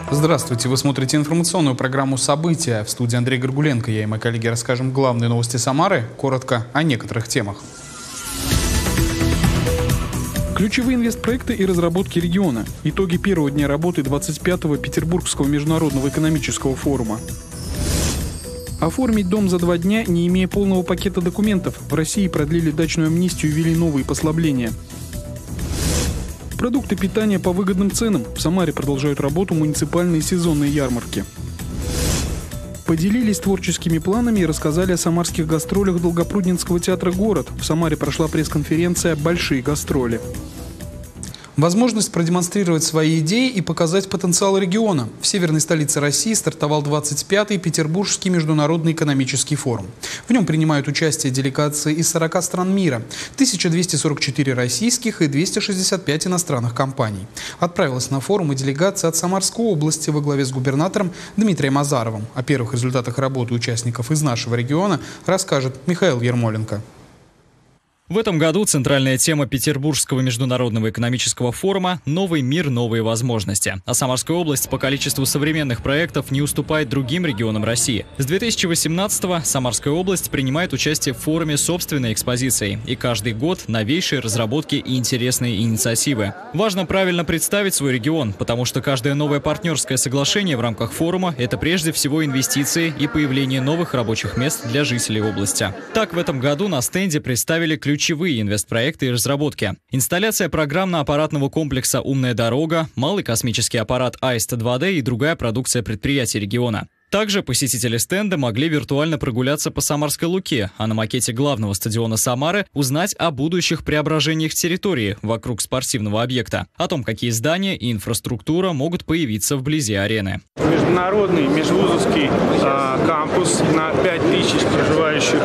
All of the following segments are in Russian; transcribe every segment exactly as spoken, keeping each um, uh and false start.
Здравствуйте, вы смотрите информационную программу «События». В студии Андрей Горгуленко. Я и мои коллеги расскажем главные новости Самары, коротко о некоторых темах. Ключевые инвестпроекты и разработки региона. Итоги первого дня работы двадцать пятого Петербургского международного экономического форума. Оформить дом за два дня, не имея полного пакета документов. В России продлили дачную амнистию и ввели новые послабления. Продукты питания по выгодным ценам. В Самаре продолжают работу муниципальные сезонные ярмарки. Поделились творческими планами и рассказали о самарских гастролях Долгопрудненского театра «Город». В Самаре прошла пресс-конференция «Большие гастроли». Возможность продемонстрировать свои идеи и показать потенциал региона. В северной столице России стартовал двадцать пятый Петербургский международный экономический форум. В нем принимают участие делегации из сорока стран мира, тысяча двести сорок четыре российских и двести шестьдесят пять иностранных компаний. Отправилась на форум и делегация от Самарской области во главе с губернатором Дмитрием Азаровым. О первых результатах работы участников из нашего региона расскажет Михаил Ермоленко. В этом году центральная тема Петербургского международного экономического форума «Новый мир, новые возможности». А Самарская область по количеству современных проектов не уступает другим регионам России. С две тысячи восемнадцатого Самарская область принимает участие в форуме собственной экспозицией. И каждый год новейшие разработки и интересные инициативы. Важно правильно представить свой регион, потому что каждое новое партнерское соглашение в рамках форума – это прежде всего инвестиции и появление новых рабочих мест для жителей области. Так, в этом году на стенде представили ключ ключевые инвестпроекты и разработки. Инсталляция программно-аппаратного комплекса «Умная дорога», малый космический аппарат «Аист два дэ» и другая продукция предприятий региона. Также посетители стенда могли виртуально прогуляться по Самарской Луке, а на макете главного стадиона Самары узнать о будущих преображениях территории вокруг спортивного объекта, о том, какие здания и инфраструктура могут появиться вблизи арены. Международный межвузовский э, кампус на пять тысяч проживающих.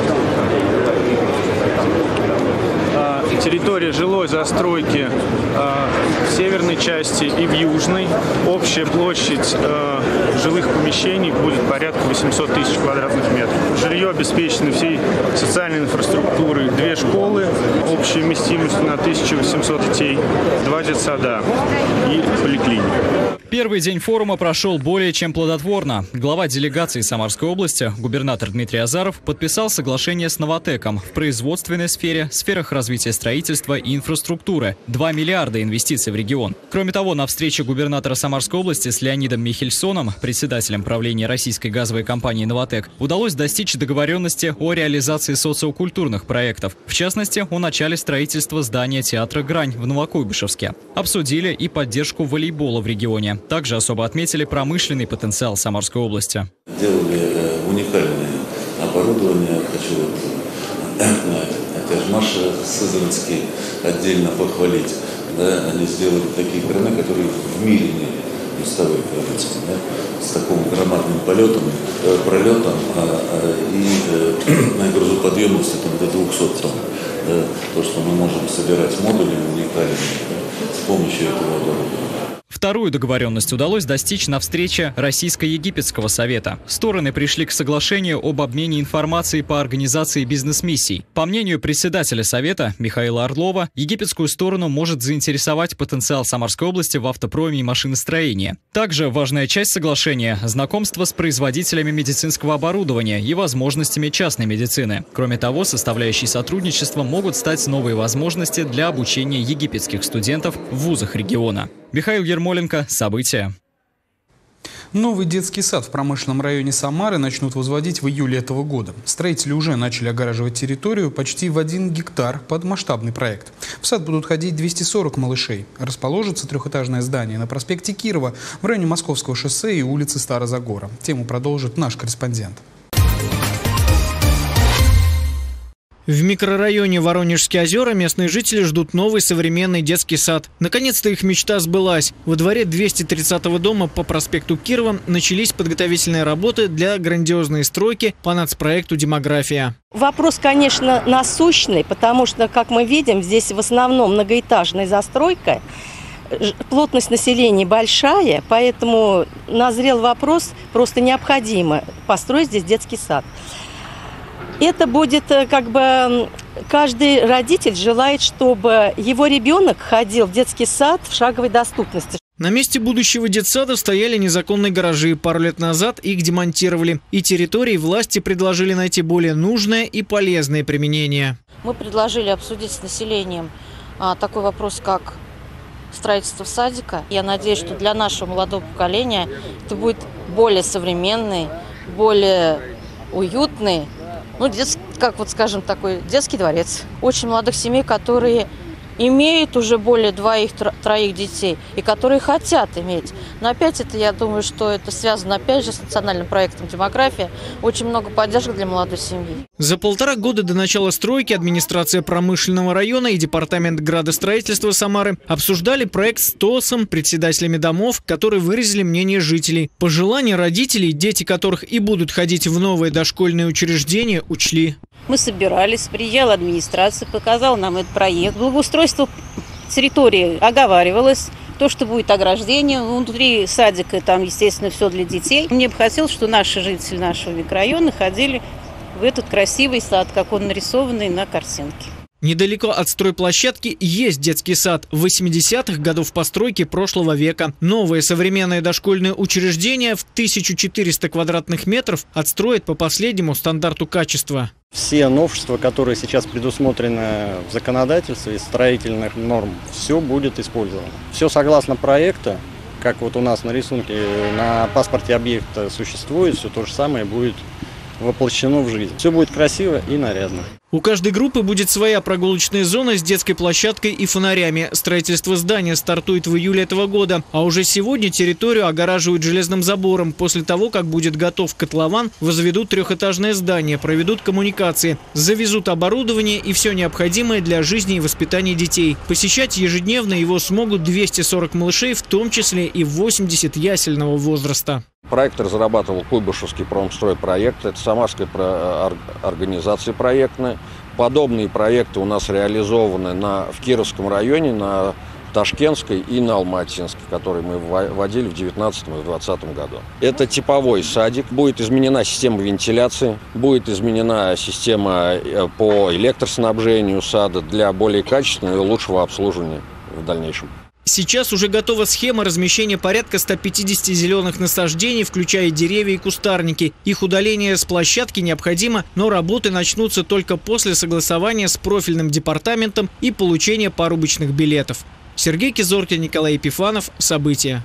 Территория жилой застройки э, в северной части и в южной. Общая площадь э, жилых помещений будет порядка восемьсот тысяч квадратных метров. Жилье обеспечено всей социальной инфраструктурой. Две школы, общей вместимостью на тысячу восемьсот детей, два детсада и поликлиника. Первый день форума прошел более чем плодотворно. Глава делегации Самарской области, губернатор Дмитрий Азаров, подписал соглашение с «Новатэком» в производственной сфере, сферах развития строительства и инфраструктуры. два миллиарда инвестиций в регион. Кроме того, на встрече губернатора Самарской области с Леонидом Михельсоном, председателем правления российской газовой компании «Новатэк», удалось достичь договоренности о реализации социокультурных проектов. В частности, о начале строительства здания театра «Грань» в Новокуйбышевске. Обсудили и поддержку волейбола в регионе. Также особо отметили промышленный потенциал Самарской области. Делали уникальное оборудование. Хочу опять Маша Сызранский отдельно похвалить. Да, они сделали такие краны, которые в мире не уставали, да, с таким громадным полетом, э, пролетом а, а, и э, грузоподъемностью там, до двухсот тонн. Да, то, что мы можем собирать модули уникальные, да, с помощью этого оборудования. Вторую договоренность удалось достичь на встрече Российско-Египетского совета. Стороны пришли к соглашению об обмене информацией по организации бизнес-миссий. По мнению председателя совета Михаила Орлова, египетскую сторону может заинтересовать потенциал Самарской области в автопроме и машиностроении. Также важная часть соглашения – знакомство с производителями медицинского оборудования и возможностями частной медицины. Кроме того, составляющей сотрудничества могут стать новые возможности для обучения египетских студентов в вузах региона. Михаил Ермоленко, «События». Новый детский сад в промышленном районе Самары начнут возводить в июле этого года. Строители уже начали огораживать территорию почти в один гектар под масштабный проект. В сад будут ходить двести сорок малышей. Расположится трехэтажное здание на проспекте Кирова в районе Московского шоссе и улицы Старозагора. Тему продолжит наш корреспондент. В микрорайоне Воронежские озера местные жители ждут новый современный детский сад. Наконец-то их мечта сбылась. Во дворе двести тридцатого дома по проспекту Кирова начались подготовительные работы для грандиозной стройки по нацпроекту «Демография». Вопрос, конечно, насущный, потому что, как мы видим, здесь в основном многоэтажная застройка. Плотность населения большая, поэтому назрел вопрос, просто необходимо построить здесь детский сад. Это будет как бы каждый родитель желает, чтобы его ребенок ходил в детский сад в шаговой доступности. На месте будущего детсада стояли незаконные гаражи. Пару лет назад их демонтировали. И территории власти предложили найти более нужное и полезное применение. Мы предложили обсудить с населением а, такой вопрос, как строительство садика. Я надеюсь, что для нашего молодого поколения это будет более современный, более уютный, ну, детский, как вот скажем, такой детский дворец. Очень молодых семей, которые имеют уже более двоих-троих детей и которые хотят иметь. Но опять это, я думаю, что это связано опять же с национальным проектом «Демография». Очень много поддержки для молодой семьи. За полтора года до начала стройки администрация промышленного района и департамент градостроительства Самары обсуждали проект с ТОСом, председателями домов, которые выразили мнение жителей. Пожелания родителей, дети которых и будут ходить в новые дошкольные учреждения, учли. Мы собирались, приезжала администрация, показала нам этот проект. Благоустройство территории оговаривалось. То, что будет ограждение, внутри садика, там, естественно, все для детей. Мне бы хотелось, что наши жители нашего микрорайона ходили в этот красивый сад, как он нарисованный на картинке. Недалеко от стройплощадки есть детский сад восьмидесятых годов постройки прошлого века. Новое современное дошкольное учреждение в тысячу четыреста квадратных метров отстроят по последнему стандарту качества. Все новшества, которые сейчас предусмотрены в законодательстве, строительных норм, все будет использовано. Все согласно проекту, как вот у нас на рисунке на паспорте объекта существует, все то же самое будет воплощено в жизнь. Все будет красиво и нарядно. У каждой группы будет своя прогулочная зона с детской площадкой и фонарями. Строительство здания стартует в июле этого года, а уже сегодня территорию огораживают железным забором. После того, как будет готов котлован, возведут трехэтажное здание, проведут коммуникации, завезут оборудование и все необходимое для жизни и воспитания детей. Посещать ежедневно его смогут двести сорок малышей, в том числе и восемьдесят ясельного возраста. Проект разрабатывал Куйбышевский промстройпроект, это самарская организация проектная. Подобные проекты у нас реализованы на, в Кировском районе, на Ташкентской и на Алматинской, которые мы вводили в две тысячи девятнадцатом и две тысячи двадцатом году. Это типовой садик. Будет изменена система вентиляции, будет изменена система по электроснабжению сада для более качественного и лучшего обслуживания в дальнейшем. Сейчас уже готова схема размещения порядка ста пятидесяти зеленых насаждений, включая деревья и кустарники. Их удаление с площадки необходимо, но работы начнутся только после согласования с профильным департаментом и получения порубочных билетов. Сергей Кизоркин, Николай Епифанов. События.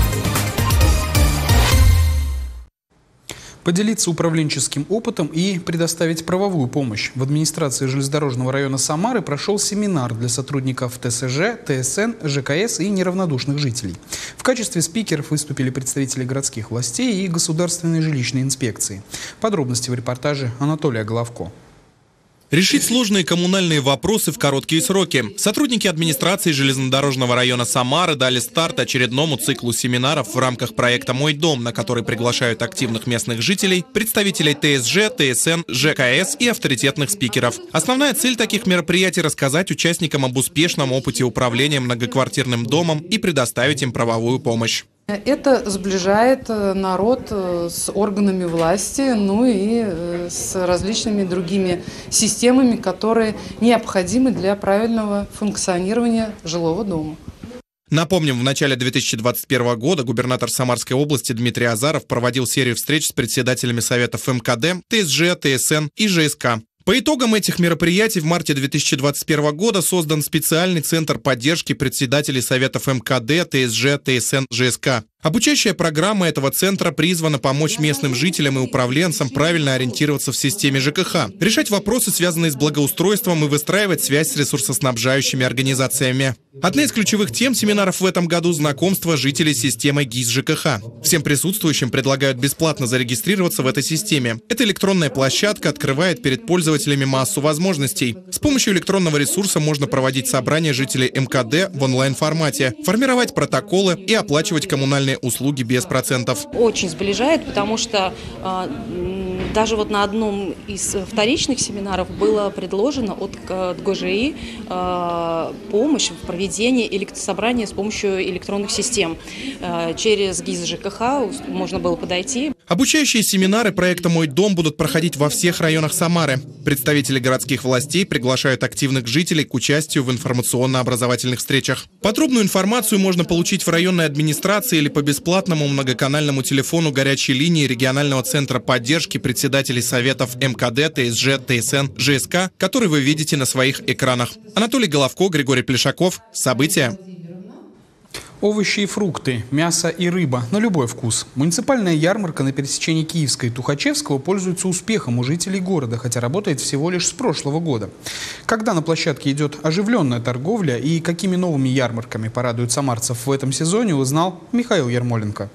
Поделиться управленческим опытом и предоставить правовую помощь. В администрации железнодорожного района Самары прошел семинар для сотрудников ТСЖ, ТСН, ЖКС и неравнодушных жителей. В качестве спикеров выступили представители городских властей и государственной жилищной инспекции. Подробности в репортаже Анатолия Головко. Решить сложные коммунальные вопросы в короткие сроки. Сотрудники администрации железнодорожного района Самары дали старт очередному циклу семинаров в рамках проекта «Мой дом», на который приглашают активных местных жителей, представителей ТСЖ, ТСН, ЖКС и авторитетных спикеров. Основная цель таких мероприятий – рассказать участникам об успешном опыте управления многоквартирным домом и предоставить им правовую помощь. Это сближает народ с органами власти, ну и с различными другими системами, которые необходимы для правильного функционирования жилого дома. Напомним, в начале две тысячи двадцать первого года губернатор Самарской области Дмитрий Азаров проводил серию встреч с председателями советов МКД, ТСЖ, ТСН и ЖСК. По итогам этих мероприятий в марте две тысячи двадцать первого года создан специальный центр поддержки председателей советов МКД, ТСЖ, ТСН, ЖСК. Обучающая программа этого центра призвана помочь местным жителям и управленцам правильно ориентироваться в системе ЖКХ, решать вопросы, связанные с благоустройством, и выстраивать связь с ресурсоснабжающими организациями. Одна из ключевых тем семинаров в этом году – знакомство жителей с системой ГИС ЖКХ. Всем присутствующим предлагают бесплатно зарегистрироваться в этой системе. Эта электронная площадка открывает перед пользователями массу возможностей. С помощью электронного ресурса можно проводить собрания жителей МКД в онлайн-формате, формировать протоколы и оплачивать коммунальные услуги без процентов. Очень сближает, потому что э, Даже вот на одном из вторичных семинаров было предложено от ГЖИ помощь в проведении электрособрания с помощью электронных систем. Через ГИЗ ЖКХ можно было подойти. Обучающие семинары проекта «Мой дом» будут проходить во всех районах Самары. Представители городских властей приглашают активных жителей к участию в информационно-образовательных встречах. Подробную информацию можно получить в районной администрации или по бесплатному многоканальному телефону горячей линии регионального центра поддержки председателей советов МКД, ТСЖ, ТСН, ЖСК, который вы видите на своих экранах. Анатолий Головко, Григорий Плешаков. События. Овощи и фрукты, мясо и рыба на любой вкус. Муниципальная ярмарка на пересечении Киевской и Тухачевского пользуется успехом у жителей города, хотя работает всего лишь с прошлого года. Когда на площадке идет оживленная торговля и какими новыми ярмарками порадуют самарцев в этом сезоне, узнал Михаил Ермоленко.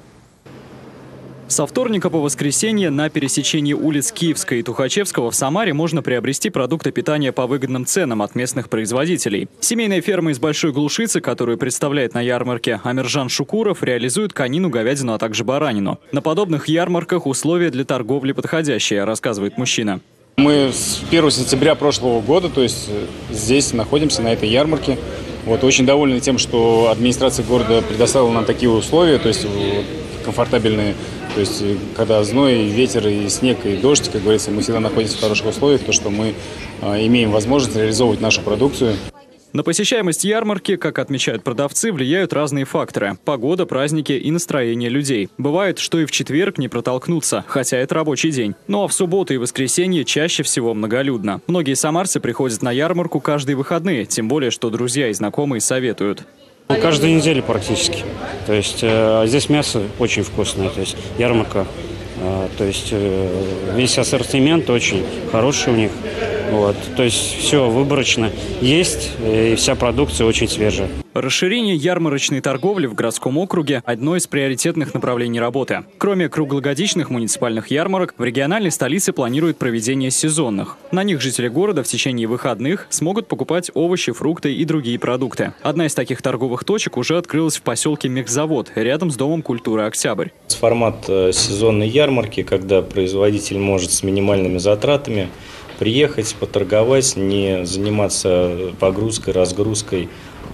Со вторника по воскресенье на пересечении улиц Киевской и Тухачевского в Самаре можно приобрести продукты питания по выгодным ценам от местных производителей. Семейная ферма из Большой Глушицы, которую представляет на ярмарке Амиржан Шукуров, реализует конину, говядину, а также баранину. На подобных ярмарках условия для торговли подходящие, рассказывает мужчина. Мы с первого сентября прошлого года, то есть здесь находимся, на этой ярмарке. Вот, очень довольны тем, что администрация города предоставила нам такие условия, то есть комфортабельные. То есть, когда зной, ветер, и снег, и дождь, как говорится, мы всегда находимся в хороших условиях, то, что мы э, имеем возможность реализовывать нашу продукцию. На посещаемость ярмарки, как отмечают продавцы, влияют разные факторы – погода, праздники и настроение людей. Бывает, что и в четверг не протолкнуться, хотя это рабочий день. Ну а в субботу и воскресенье чаще всего многолюдно. Многие самарцы приходят на ярмарку каждые выходные, тем более, что друзья и знакомые советуют. Каждую неделю практически. То есть э, здесь мясо очень вкусное. То есть ярмарка. Э, то есть э, весь ассортимент очень хороший у них. Вот. То есть все выборочно есть, и вся продукция очень свежая. Расширение ярмарочной торговли в городском округе – одно из приоритетных направлений работы. Кроме круглогодичных муниципальных ярмарок, в региональной столице планируют проведение сезонных. На них жители города в течение выходных смогут покупать овощи, фрукты и другие продукты. Одна из таких торговых точек уже открылась в поселке Мехзавод, рядом с Домом культуры «Октябрь». Формат сезонной ярмарки, когда производитель может с минимальными затратами приехать, поторговать, не заниматься погрузкой, разгрузкой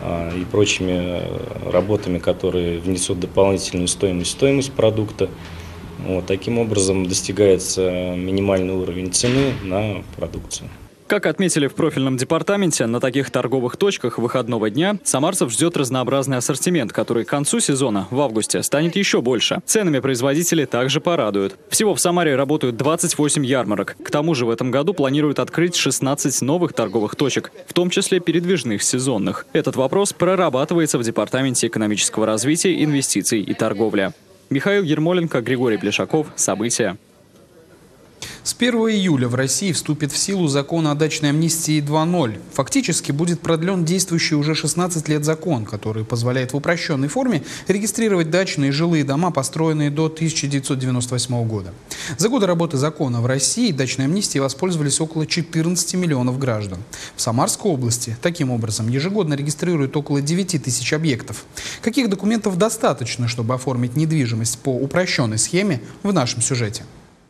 и прочими работами, которые внесут дополнительную стоимость, стоимость продукта. Вот, таким образом достигается минимальный уровень цены на продукцию. Как отметили в профильном департаменте, на таких торговых точках выходного дня самарцев ждет разнообразный ассортимент, который к концу сезона, в августе, станет еще больше. Ценами производители также порадуют. Всего в Самаре работают двадцать восемь ярмарок. К тому же в этом году планируют открыть шестнадцать новых торговых точек, в том числе передвижных сезонных. Этот вопрос прорабатывается в Департаменте экономического развития, инвестиций и торговли. Михаил Ермоленко, Григорий Плешаков. События. С первого июля в России вступит в силу закон о дачной амнистии два ноль. Фактически будет продлен действующий уже шестнадцать лет закон, который позволяет в упрощенной форме регистрировать дачные и жилые дома, построенные до тысяча девятьсот девяносто восьмого года. За годы работы закона в России дачной амнистией воспользовались около четырнадцати миллионов граждан. В Самарской области таким образом ежегодно регистрируют около девяти тысяч объектов. Каких документов достаточно, чтобы оформить недвижимость по упрощенной схеме, в нашем сюжете.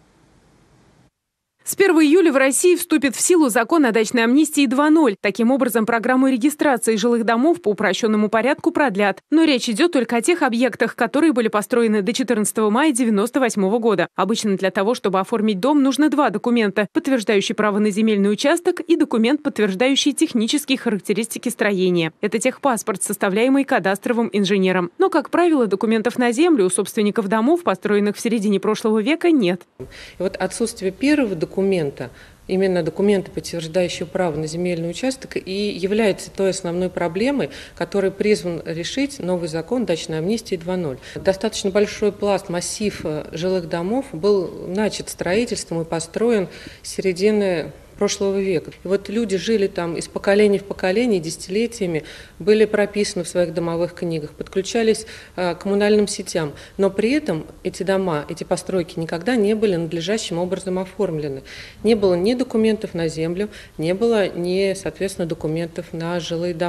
С первого июля в России вступит в силу закон о дачной амнистии два ноль. Таким образом, программу регистрации жилых домов по упрощенному порядку продлят. Но речь идет только о тех объектах, которые были построены до четырнадцатого мая девяносто восьмого года. Обычно для того, чтобы оформить дом, нужно два документа – подтверждающий право на земельный участок и документ, подтверждающий технические характеристики строения. Это техпаспорт, составляемый кадастровым инженером. Но, как правило, документов на землю у собственников домов, построенных в середине прошлого века, нет. И вот отсутствие первого документа документа, именно документа, подтверждающего право на земельный участок, и является той основной проблемой, которую призван решить новый закон дачной амнистии два ноль. Достаточно большой пласт, массив жилых домов был начат строительством и построен с середины прошлого века. И вот люди жили там из поколения в поколение, десятилетиями, были прописаны в своих домовых книгах, подключались э, к коммунальным сетям, но при этом эти дома, эти постройки никогда не были надлежащим образом оформлены. Не было ни документов на землю, не было ни, соответственно, документов на жилые дома.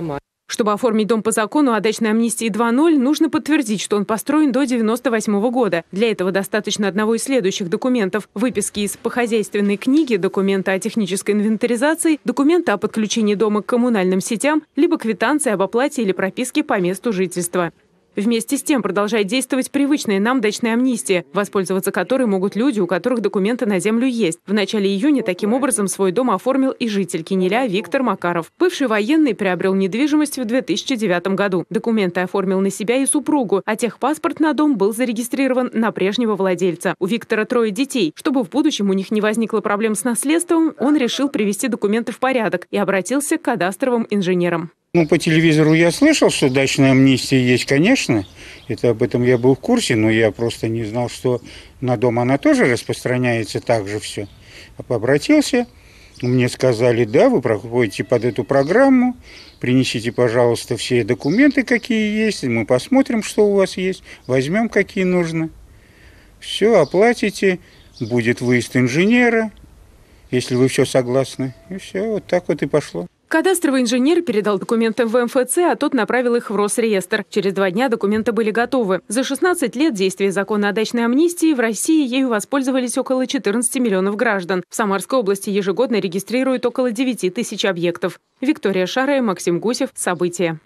Чтобы оформить дом по закону о дачной амнистии два ноль, нужно подтвердить, что он построен до девяносто восьмого года. Для этого достаточно одного из следующих документов: выписки из похозяйственной книги, документа о технической инвентаризации, документа о подключении дома к коммунальным сетям, либо квитанции об оплате или прописке по месту жительства. Вместе с тем продолжает действовать привычная нам дачная амнистия, воспользоваться которой могут люди, у которых документы на землю есть. В начале июня таким образом свой дом оформил и житель Кинеля Виктор Макаров. Бывший военный приобрел недвижимость в две тысячи девятом году. Документы оформил на себя и супругу, а техпаспорт на дом был зарегистрирован на прежнего владельца. У Виктора трое детей. Чтобы в будущем у них не возникло проблем с наследством, он решил привести документы в порядок и обратился к кадастровым инженерам. Ну, по телевизору я слышал, что дачная амнистия есть, конечно. Это об этом я был в курсе, но я просто не знал, что на дом она тоже распространяется так же все. Обратился, мне сказали: да, вы проходите под эту программу, принесите, пожалуйста, все документы, какие есть, мы посмотрим, что у вас есть, возьмем, какие нужно. Все, оплатите, будет выезд инженера, если вы все согласны. И все, вот так вот и пошло. Кадастровый инженер передал документы в эм эф цэ, а тот направил их в Росреестр. Через два дня документы были готовы. За шестнадцать лет действия закона о дачной амнистии в России ею воспользовались около четырнадцати миллионов граждан. В Самарской области ежегодно регистрируют около девяти тысяч объектов. Виктория Шарая, Максим Гусев. События.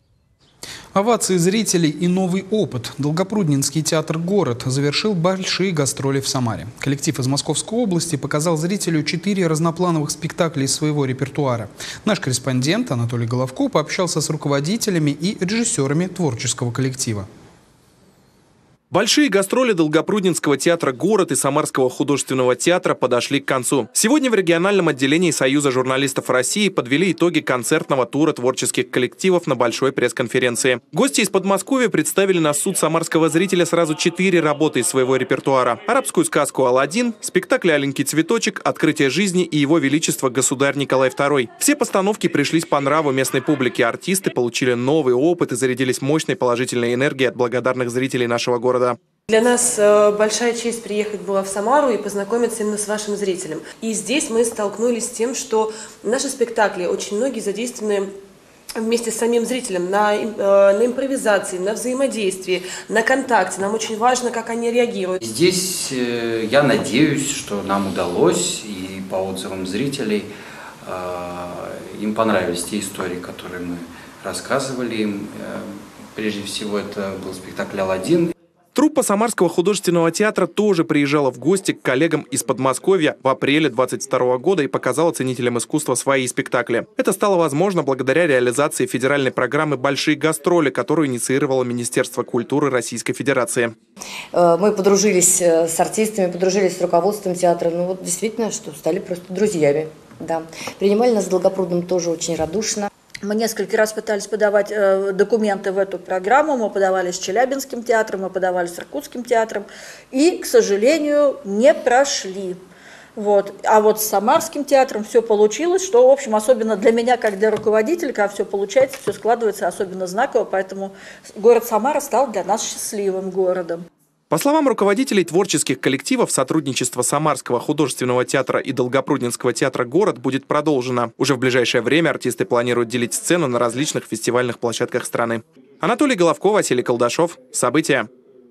Овации зрителей и новый опыт. Долгопрудненский театр «Город» завершил большие гастроли в Самаре. Коллектив из Московской области показал зрителю четыре разноплановых спектакля из своего репертуара. Наш корреспондент Анатолий Головко пообщался с руководителями и режиссерами творческого коллектива. Большие гастроли Долгопрудненского театра «Город» и Самарского художественного театра подошли к концу. Сегодня в региональном отделении Союза журналистов России подвели итоги концертного тура творческих коллективов на большой пресс-конференции. Гости из Подмосковья представили на суд самарского зрителя сразу четыре работы из своего репертуара: арабскую сказку «Аладдин», спектакль «Аленький цветочек», «Открытие жизни» и «Его Величество Государь Николай второй». Все постановки пришлись по нраву местной публике. Артисты получили новый опыт и зарядились мощной положительной энергией от благодарных зрителей нашего города. Для нас большая честь приехать была в Самару и познакомиться именно с вашим зрителем. И здесь мы столкнулись с тем, что наши спектакли очень многие задействованы вместе с самим зрителем на, на импровизации, на взаимодействии, на контакте. Нам очень важно, как они реагируют. Здесь я надеюсь, что нам удалось, и по отзывам зрителей им понравились те истории, которые мы рассказывали им. Прежде всего, это был спектакль «Аладдин». Труппа Самарского художественного театра тоже приезжала в гости к коллегам из Подмосковья в апреле две тысячи двадцать второго года и показала ценителям искусства свои спектакли. Это стало возможно благодаря реализации федеральной программы «Большие гастроли», которую инициировало Министерство культуры Российской Федерации. Мы подружились с артистами, подружились с руководством театра. Ну вот действительно, что стали просто друзьями. Да. Принимали нас в Долгопрудном тоже очень радушно. Мы несколько раз пытались подавать э, документы в эту программу, мы подавали с Челябинским театром, мы подавали с Иркутским театром, и, к сожалению, не прошли. Вот. А вот с Самарским театром все получилось, что, в общем, особенно для меня, как для руководителя, когда все получается, все складывается особенно знаково, поэтому город Самара стал для нас счастливым городом. По словам руководителей творческих коллективов, сотрудничество Самарского художественного театра и Долгопрудненского театра «Город» будет продолжено. Уже в ближайшее время артисты планируют делить сцену на различных фестивальных площадках страны. Анатолий Головко, Василий Колдашов. События.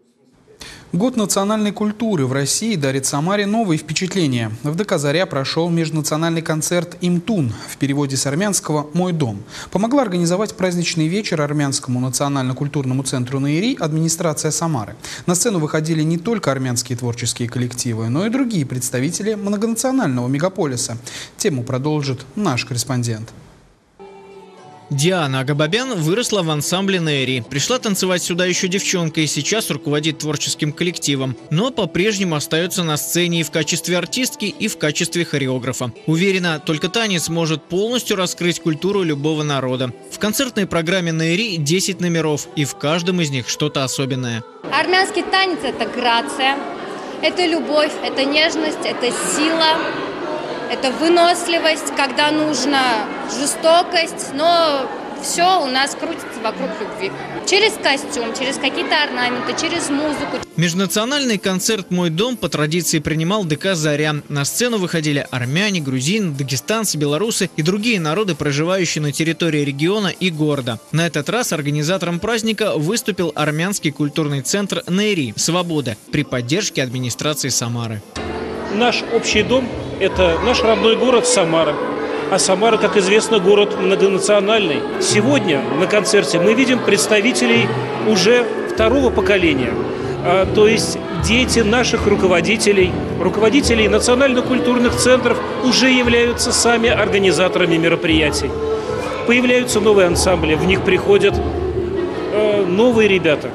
Год национальной культуры в России дарит Самаре новые впечатления. В ДК «Заря» прошел межнациональный концерт «Имтун», в переводе с армянского «Мой дом». Помогла организовать праздничный вечер Армянскому национально-культурному центру «Наири» администрация Самары. На сцену выходили не только армянские творческие коллективы, но и другие представители многонационального мегаполиса. Тему продолжит наш корреспондент. Диана Агабабян выросла в ансамбле «Наири». Пришла танцевать сюда еще девчонкой и сейчас руководит творческим коллективом. Но по-прежнему остается на сцене и в качестве артистки, и в качестве хореографа. Уверена, только танец может полностью раскрыть культуру любого народа. В концертной программе «Наири» десять номеров, и в каждом из них что-то особенное. Армянский танец – это грация, это любовь, это нежность, это сила. Это выносливость, когда нужна жестокость, но все у нас крутится вокруг любви. Через костюм, через какие-то орнаменты, через музыку. Межнациональный концерт «Мой дом» по традиции принимал ДК «Заря». На сцену выходили армяне, грузины, дагестанцы, белорусы и другие народы, проживающие на территории региона и города. На этот раз организатором праздника выступил армянский культурный центр «Нейри» «Свобода» при поддержке администрации Самары. Наш общий дом – это наш родной город Самара. А Самара, как известно, город многонациональный. Сегодня на концерте мы видим представителей уже второго поколения. А, то есть дети наших руководителей, руководителей национально-культурных центров уже являются сами организаторами мероприятий. Появляются новые ансамбли, в них приходят э, новые ребята.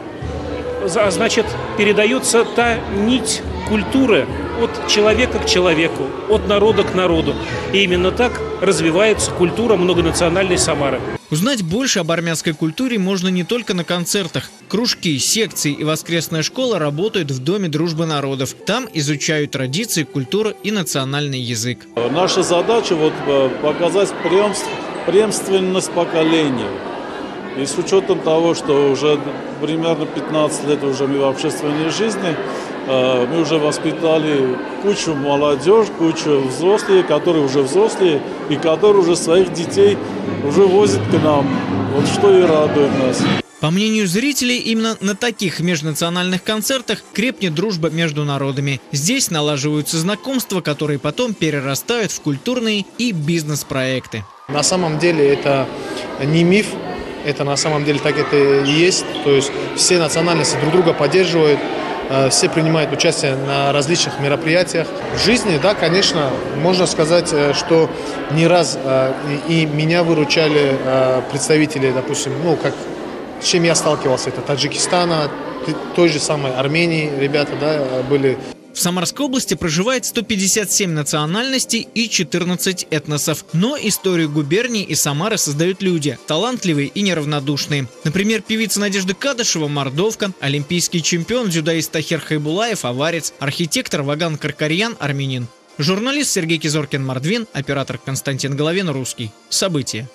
А значит, передается та нить культуры от человека к человеку, от народа к народу. И именно так развивается культура многонациональной Самары. Узнать больше об армянской культуре можно не только на концертах. Кружки, секции и воскресная школа работают в Доме дружбы народов. Там изучают традиции, культуру и национальный язык. Наша задача вот показать преемственность поколений. И с учетом того, что уже примерно пятнадцать лет уже мы в общественной жизни, мы уже воспитали кучу молодежь, кучу взрослых, которые уже взрослые и которые уже своих детей уже возят к нам. Вот что и радует нас. По мнению зрителей, именно на таких межнациональных концертах крепнет дружба между народами. Здесь налаживаются знакомства, которые потом перерастают в культурные и бизнес-проекты. На самом деле это не миф, это на самом деле так это и есть. То есть все национальности друг друга поддерживают. Все принимают участие на различных мероприятиях. В жизни, да, конечно, можно сказать, что не раз и меня выручали представители, допустим, ну, как с чем я сталкивался, это Таджикистана, той же самой Армении ребята, да, были. В Самарской области проживает сто пятьдесят семь национальностей и четырнадцать этносов. Но историю губернии и Самары создают люди, талантливые и неравнодушные. Например, певица Надежда Кадышева – мордовка, олимпийский чемпион, дзюдоист Тахир Хайбулаев – аварец, архитектор Ваган Каркарьян – армянин. Журналист Сергей Кизоркин – мордвин, оператор Константин Головин – русский. События.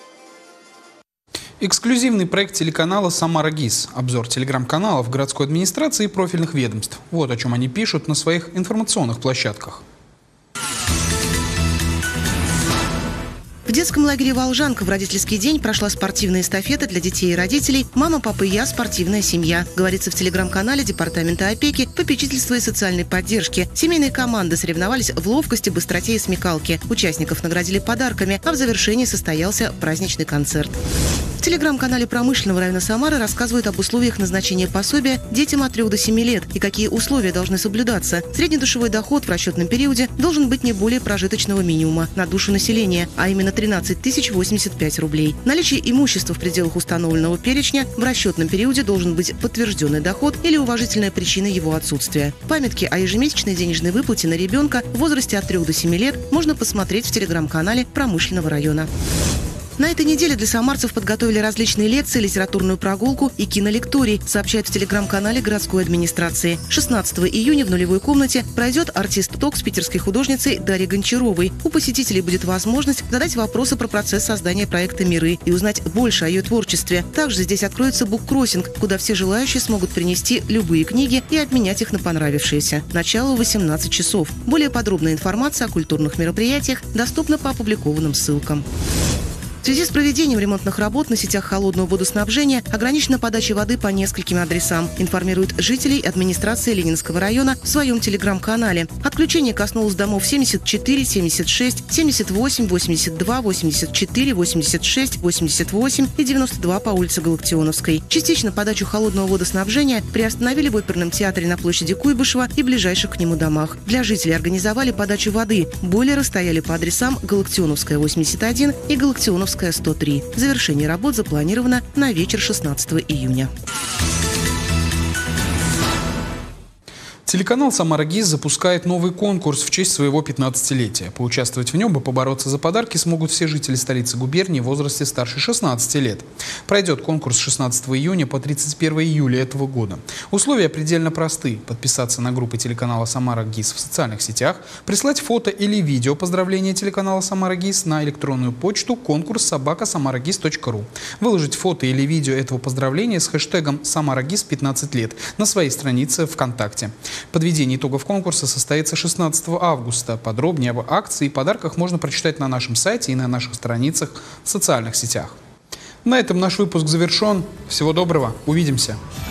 Эксклюзивный проект телеканала «Самара ГИС». Обзор телеграм-каналов городской администрации и профильных ведомств. Вот о чем они пишут на своих информационных площадках. В детском лагере «Волжанка» в родительский день прошла спортивная эстафета для детей и родителей «Мама, папа и я. Спортивная семья». Говорится в телеграм-канале Департамента опеки, попечительства и социальной поддержки. Семейные команды соревновались в ловкости, быстроте и смекалке. Участников наградили подарками, а в завершении состоялся праздничный концерт. В телеграм-канале промышленного района Самары рассказывают об условиях назначения пособия детям от трёх до семи лет и какие условия должны соблюдаться. Среднедушевой доход в расчетном периоде должен быть не более прожиточного минимума на душу населения, а именно тринадцать тысяч восемьдесят пять рублей. Наличие имущества в пределах установленного перечня в расчетном периоде должен быть подтвержденный доход или уважительная причина его отсутствия. Памятки о ежемесячной денежной выплате на ребенка в возрасте от трёх до семи лет можно посмотреть в телеграм-канале промышленного района. На этой неделе для самарцев подготовили различные лекции, литературную прогулку и кинолекторий, сообщают в телеграм-канале городской администрации. шестнадцатого июня в нулевой комнате пройдет артист-ток с питерской художницей Дарьей Гончаровой. У посетителей будет возможность задать вопросы про процесс создания проекта «Миры» и узнать больше о ее творчестве. Также здесь откроется буккроссинг, куда все желающие смогут принести любые книги и обменять их на понравившиеся. Начало в восемнадцать часов. Более подробная информация о культурных мероприятиях доступна по опубликованным ссылкам. В связи с проведением ремонтных работ на сетях холодного водоснабжения ограничена подача воды по нескольким адресам, информируют жителей администрации Ленинского района в своем телеграм-канале. Отключение коснулось домов семьдесят четыре, семьдесят шесть, семьдесят восемь, восемьдесят два, восемьдесят четыре, восемьдесят шесть, восемьдесят восемь и девяносто два по улице Галактионовской. Частично подачу холодного водоснабжения приостановили в оперном театре на площади Куйбышева и ближайших к нему домах. Для жителей организовали подачу воды. Бойлеры стояли по адресам Галактионовская, восемьдесят один и Галактионовская, сто три. Завершение работ запланировано на вечер шестнадцатого июня. Телеканал «Самара ГИС» запускает новый конкурс в честь своего пятнадцатилетия. Поучаствовать в нем и побороться за подарки смогут все жители столицы губернии в возрасте старше шестнадцати лет. Пройдет конкурс с шестнадцатого июня по тридцать первое июля этого года. Условия предельно просты. Подписаться на группы телеканала «Самара ГИС» в социальных сетях, прислать фото или видео поздравления телеканала «Самара ГИС» на электронную почту конкурс собака самарагис точка ру, выложить фото или видео этого поздравления с хэштегом «Самара ГИС пятнадцать лет» на своей странице ВКонтакте. Подведение итогов конкурса состоится шестнадцатого августа. Подробнее об акции и подарках можно прочитать на нашем сайте и на наших страницах в социальных сетях. На этом наш выпуск завершен. Всего доброго. Увидимся.